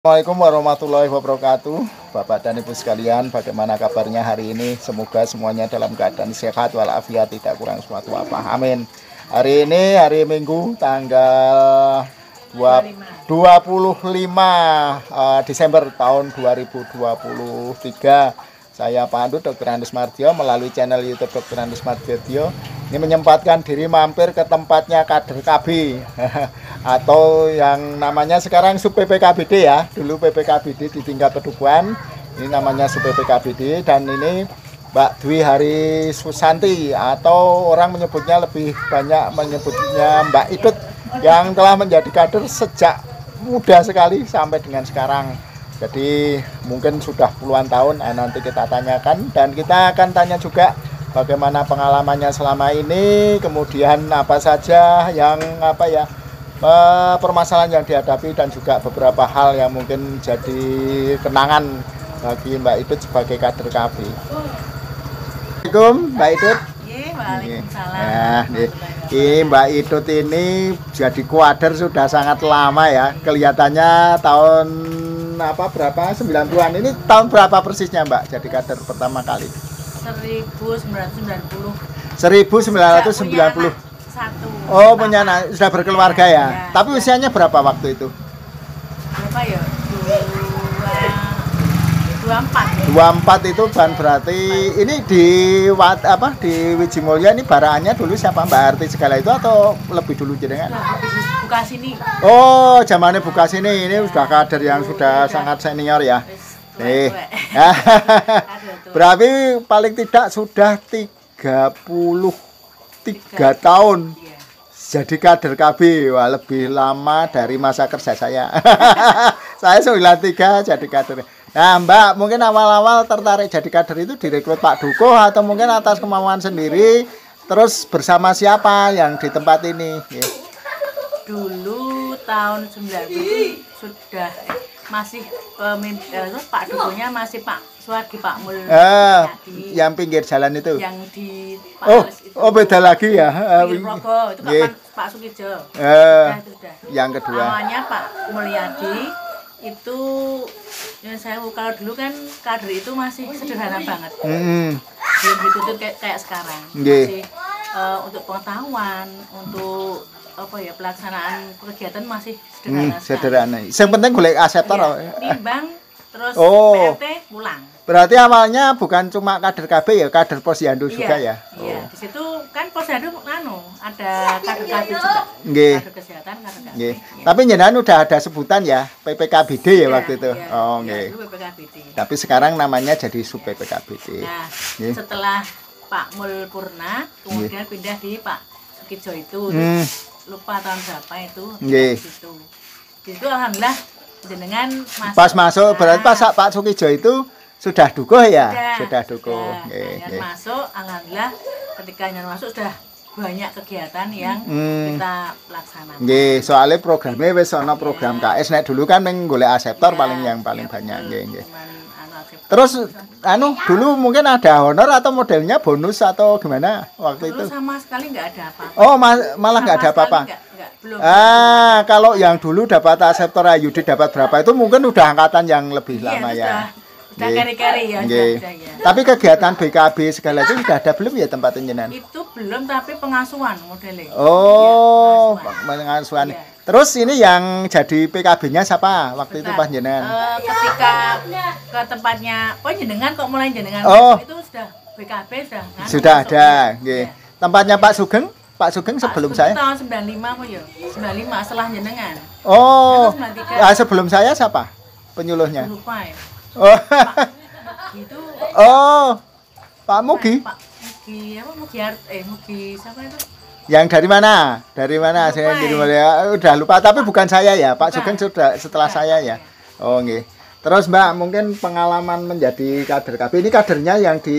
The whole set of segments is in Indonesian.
Assalamualaikum warahmatullahi wabarakatuh. Bapak dan Ibu sekalian, bagaimana kabarnya hari ini? Semoga semuanya dalam keadaan sehat walafiat, tidak kurang suatu apa. Amin. Hari ini hari Minggu tanggal 25 Desember tahun 2023. Saya Pak Andut Dr. Andus Mardiono melalui channel YouTube Dr. Andus Mardiono ini menyempatkan diri mampir ke tempatnya kader KB atau yang namanya sekarang sub PPKBD ya. Dulu PPKBD di tingkat Pedukuhan, ini namanya sub PPKBD, dan ini Mbak Dwi Hari Susanti atau orang menyebutnya lebih banyak menyebutnya Mbak Idut yang telah menjadi kader sejak muda sekali sampai dengan sekarang. Jadi mungkin sudah puluhan tahun, nanti kita tanyakan dan kita akan tanya juga bagaimana pengalamannya selama ini, kemudian apa saja yang permasalahan yang dihadapi dan juga beberapa hal yang mungkin jadi kenangan bagi Mbak Idut sebagai kader KB. Assalamualaikum Mbak Idut. Waalaikumsalam. Nah, ini Mbak Idut ini jadi kader sudah sangat lama ya. Kelihatannya tahun berapa? 90-an. Ini tahun berapa persisnya Mbak jadi kader pertama kali? 1990. 1990. Oh, punya anak, sudah berkeluarga ya. Tapi usianya berapa waktu itu? Berapa ya? 24. 24 itu kan berarti ini di Wijimulya ini baraannya dulu siapa, Mbak Arti segala itu atau lebih dulu jenengan? Buka sini. Oh, zamannya buka sini. Ini sudah kader yang sudah sangat senior ya. Nih. Berarti paling tidak sudah 33 tahun jadi kader KB. Wah, lebih lama dari masa kerja saya. Saya 93 jadi kader. Nah Mbak, mungkin awal-awal tertarik jadi kader itu direkrut Pak Dukuh atau mungkin atas kemauan sendiri, terus bersama siapa yang di tempat ini? Dulu tahun 90 sudah masih Pak Dukuhnya masih Pak Suwardi Pak Mul. Yang pinggir jalan itu. Yang di Pak itu. Beda lagi ya. Rogo, itu kapan Pak Sukijo. Sudah. Yang kedua. Awalnya Pak Mulyadi itu ya saya kalau dulu kan kader itu masih sederhana banget. Belum dituntut kayak sekarang. Masih untuk pengetahuan, untuk pelaksanaan kegiatan masih sederhana. Yang penting golek aseptor. Timbang terus PRT pulang. Berarti awalnya bukan cuma kader KB ya, kader Posyandu juga ya. Iya, di situ kan Posyandu ada kader KB juga. Kader kesehatan, kader KB. Tapi jenengan udah ada sebutan ya, PPKBD ya waktu itu. Dulu PPKBD. Tapi sekarang namanya jadi sub PPKBD. Nah, setelah Pak Mul Purna, kemudian pindah di Pak Sukijo itu. Lupa tahun berapa itu. Di situ alhamdullah jenengan masuk. Pas masuk berarti pas Pak Sukijo itu sudah dukuh ya? Sudah dukuh. Masuk, alhamdulillah ketika masuk sudah banyak kegiatan yang kita laksanakan. Soalnya programnya wis ana program KS nek dulu kan golek aseptor paling banyak. Terus dulu mungkin ada honor atau modelnya bonus atau gimana waktu itu? Sama sekali nggak ada apa-apa. Oh, malah nggak ada apa-apa. Belum. Kalau yang dulu dapat aseptor Ayudi dapat berapa itu mungkin udah angkatan yang lebih lama ya. Udah keri-keri ya. Tapi kegiatan BKB segala itu sudah ada belum ya tempat jenengan? Itu belum, tapi pengasuhan modelnya. Oh, pengasuhan. Terus ini yang jadi PKB-nya siapa waktu itu pas jenengan? Ketika ke tempatnya, jenengan kok mulai jenengan itu sudah BKB sudah ada. Tempatnya Pak Sugeng? Pak Sugeng sebelum saya. Tahun 95 kok ya. 95 setelah jenengan. Oh. Sebelum saya siapa penyuluhnya? Lupa ya. Pak Mugi. Pak Mugi, Mugi siapa itu? Yang dari mana? Dari mana? Saya udah lupa, tapi bukan saya ya. Pak Sugeng sudah setelah saya ya. Oh, nggih. Terus Mbak, mungkin pengalaman menjadi kader KB ini kadernya yang di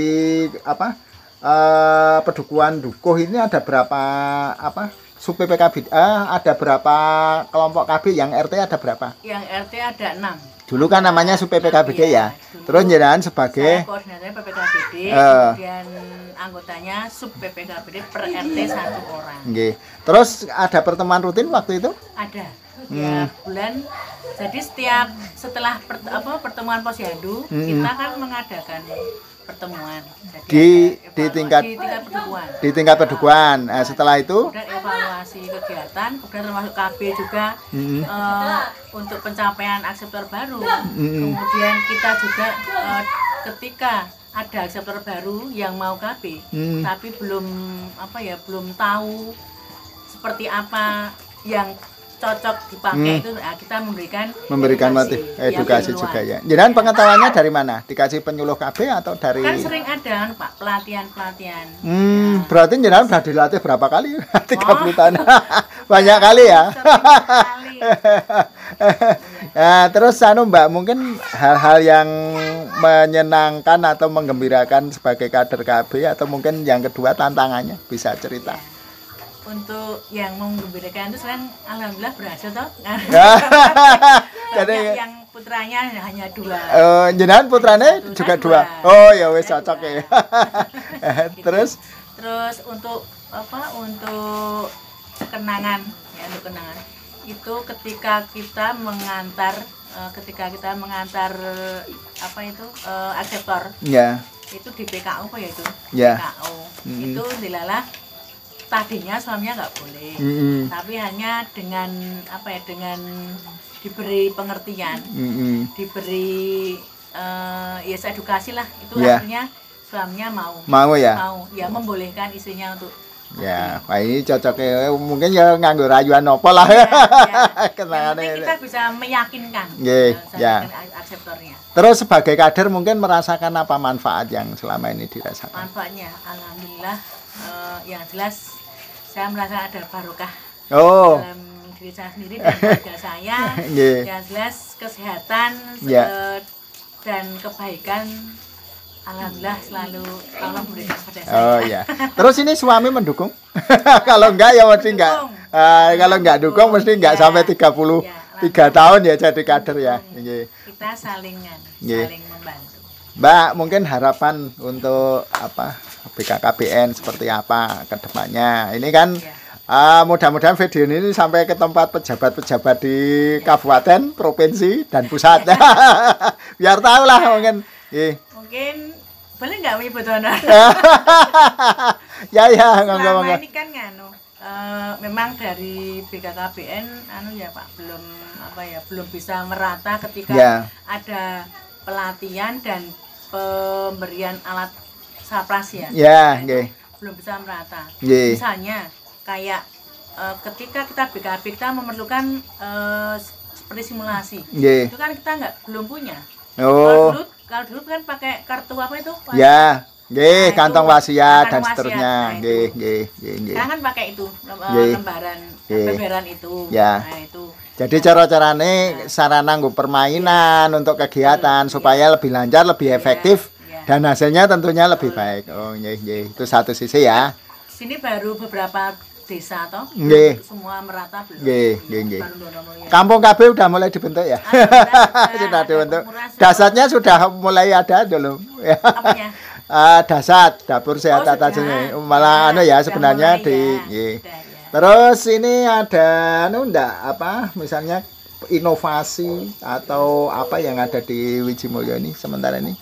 Pedukuhan Dukuh ini ada berapa sub PPKB? Ada berapa kelompok KB? Yang RT ada berapa? Yang RT ada 6. Dulu kan namanya sub PPKBD ya. Terus jenengan sebagai koordinatornya PPKBD, kemudian anggotanya sub PPKBD per RT 1 orang. Terus ada pertemuan rutin waktu itu? Ada. tiap bulan. Jadi setelah pertemuan posyandu, kita kan mengadakan pertemuan. Jadi di tingkat pedukuhan. Di tingkat pedukuhan. Nah, setelah itu kemudian evaluasi kegiatan, kemudian termasuk KB juga untuk pencapaian akseptor baru. Kemudian kita juga ketika ada akseptor baru yang mau KB, tapi belum tahu seperti apa yang cocok dipakai itu, kita memberikan edukasi juga ya. Jadi pengetahuannya dari mana? Dikasih penyuluh KB atau dari? Kan sering ada Pak pelatihan. Berarti jenengan sudah dilatih berapa kali? 30 tahun. Banyak kali ya. Nah, terus Mbak, mungkin hal-hal yang menyenangkan atau menggembirakan sebagai kader KB, atau mungkin yang kedua tantangannya, bisa cerita? Untuk yang menggembirakan itu sekarang alhamdulillah berhasil toh. Jadi yang putranya hanya 2. Jenengan putranya juga 2. Oh ya wis cocok ya. Terus untuk untuk kenangan ya, untuk kenangan itu ketika kita mengantar akseptor. Ya. Itu di PKU apa ya itu? Ya. PKU. Itu dilalah tadinya suaminya nggak boleh, tapi hanya dengan diberi pengertian, diberi edukasi lah, itu artinya suaminya mau ya membolehkan istrinya untuk ya. Wah, ini cocoknya mungkin ya nganggur rayuan apa lah ya. Kita bisa meyakinkan akseptornya. Terus sebagai kader mungkin merasakan apa manfaat yang selama ini dirasakan? Manfaatnya alhamdulillah yang jelas saya merasa ada barokah dalam diri saya sendiri dan keluarga saya. Yang jelas kesehatan dan kebaikan alhamdulillah selalu Allah berikan kepada saya. Oh ya. Terus ini suami mendukung? Kalau enggak ya mesti enggak. Kalau enggak dukung mesti enggak sampai 33 tahun ya jadi kader ya. Kita saling membantu. Mbak, mungkin harapan untuk BKKBN seperti apa ke depannya? Ini kan mudah-mudahan video ini sampai ke tempat pejabat-pejabat di kabupaten, provinsi, dan pusat. Biar tahu lah mungkin. Mungkin boleh nggak Ibu Donor? Ya, selama ini kan memang dari BKKBN Pak belum bisa merata ketika ada pelatihan dan pemberian alat sapras ya. Belum bisa merata. Misalnya kayak ketika kita BKB kita memerlukan seperti simulasi. Itu kan kita belum punya. Kalau dulu kan pakai kartu apa itu? Kantong wasiat dan seterusnya. Sekarang kan pakai itu lembaran itu. Itu. Jadi cara-carane sarana nggo permainan untuk kegiatan supaya lebih lancar, lebih efektif dan hasilnya tentunya lebih baik. Oh itu satu sisi ya. Sini baru beberapa desa toh. Semua merata belum. Kampung KB udah mulai dibentuk ya. Sudah dibentuk. Dasarnya sudah mulai ada dulu. Apanya? Dasar dapur sehat atas ini. Malah sebenarnya di Terus ini ada misalnya inovasi atau apa yang ada di Wijimulyo ini sementara ini?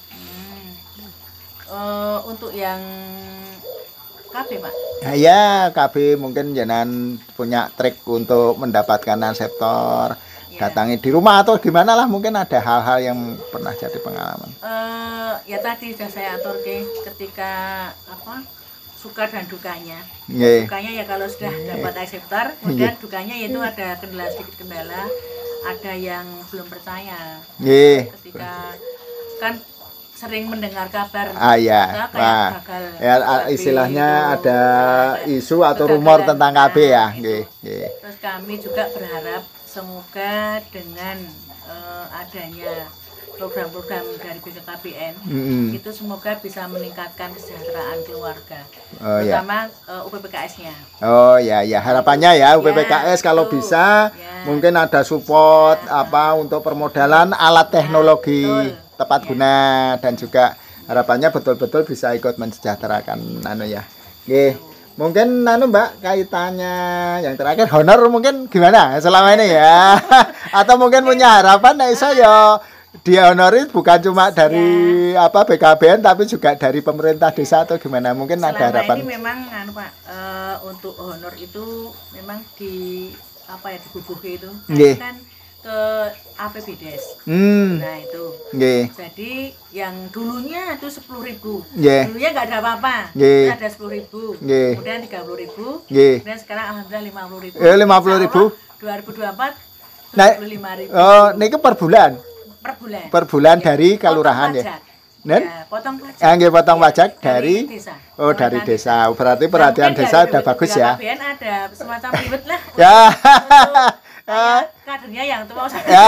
Untuk yang KB Pak? Ya KB mungkin jangan punya trik untuk mendapatkan akseptor, datangi di rumah atau gimana lah, mungkin ada hal-hal yang pernah jadi pengalaman. Ya tadi sudah saya atur ketika suka dan dukanya. Dukanya ya kalau sudah dapat akseptor, kemudian dukanya yaitu ada sedikit kendala, ada yang belum percaya. Ketika kan sering mendengar kabar kayak gagal. Istilahnya ada isu atau rumor tentang KB ya. Terus kami juga berharap semoga dengan adanya program-program dari BKKBN itu semoga bisa meningkatkan kesejahteraan keluarga, terutama UPPKS-nya. Oh ya, harapannya ya UPPKS kalau bisa mungkin ada support untuk permodalan alat teknologi tepat guna dan juga harapannya betul-betul bisa ikut mensejahterakan Mungkin Mbak kaitannya yang terakhir honor mungkin gimana selama ini ya? Atau mungkin punya harapan saya dihonori bukan cuma dari BKBN tapi juga dari pemerintah desa atau gimana? Mungkin selama ada harapan. Ini memang Pak untuk honor itu memang diguguhi itu kan ke APBDes. Nah itu. Jadi yang dulunya itu 10.000. Dulunya nggak ada apa-apa. Ada 10.000. Kemudian 30.000. Dan sekarang alhamdulillah 50.000. 50.000. 2024 75.000. Oh, niki per bulan. Per bulan ya, dari kelurahan ya. Ya, potong pajak. Potong pajak dari desa. Oh, dari desa. Berarti perhatian desa udah bagus ya. BKBN ada semacam ribet lah. Ya. Kadernya yang tua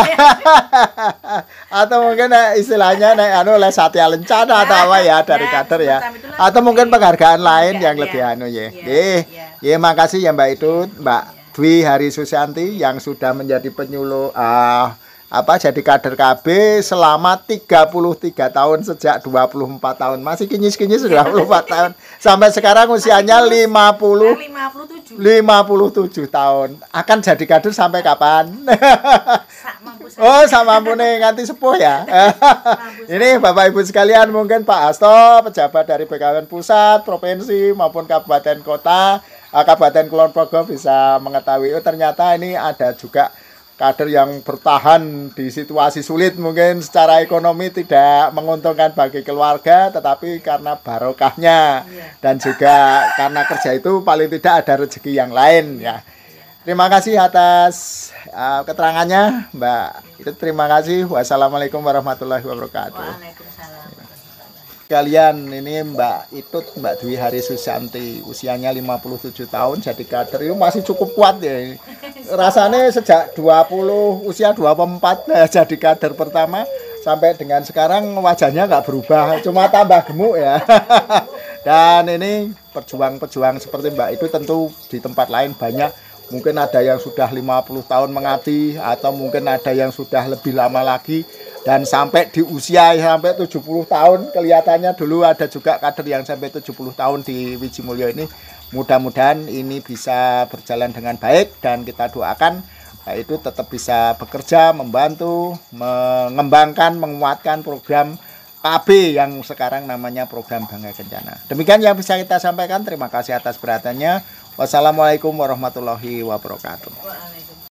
atau mungkin istilahnya les Satya Lencana atau apa ya dari kader ya. Atau mungkin penghargaan lain yang lebih ya. Makasih ya Mbak Itut, Mbak Dwi Hari Susanti yang sudah menjadi penyuluh jadi kader KB selama 33 tahun sejak 24 tahun. Masih kinyis-kinyis 24 tahun. Sampai sekarang usianya 57 tahun. Akan jadi kader sampai kapan? Oh, sama ampune nganti sepuh ya. Ini Bapak Ibu sekalian, mungkin Pak Hasto, pejabat dari BKBN Pusat, Provinsi maupun Kabupaten Kota, Kabupaten Kulon Progo bisa mengetahui ternyata ini ada juga kader yang bertahan di situasi sulit, mungkin secara ekonomi tidak menguntungkan bagi keluarga, tetapi karena barokahnya dan juga karena kerja itu paling tidak ada rezeki yang lain ya. Terima kasih atas keterangannya Mbak. Terima kasih. Wassalamualaikum warahmatullahi wabarakatuh. Waalaikumsalam. Kalian ini Mbak Itut, Mbak Dwi Hari Susanti, usianya 57 tahun jadi kader itu masih cukup kuat ya. Rasanya sejak usia 24 jadi kader pertama sampai dengan sekarang wajahnya nggak berubah, cuma tambah gemuk ya. Dan ini pejuang-pejuang seperti Mbak itu tentu di tempat lain banyak. Mungkin ada yang sudah 50 tahun mengabdi atau mungkin ada yang sudah lebih lama lagi. Dan sampai di usia sampai 70 tahun kelihatannya dulu ada juga kader yang sampai 70 tahun di Wijimulyo ini. Mudah-mudahan ini bisa berjalan dengan baik dan kita doakan itu tetap bisa bekerja, membantu, mengembangkan, menguatkan program KB yang sekarang namanya program Bangga Kencana. Demikian yang bisa kita sampaikan. Terima kasih atas perhatiannya. Wassalamualaikum warahmatullahi wabarakatuh.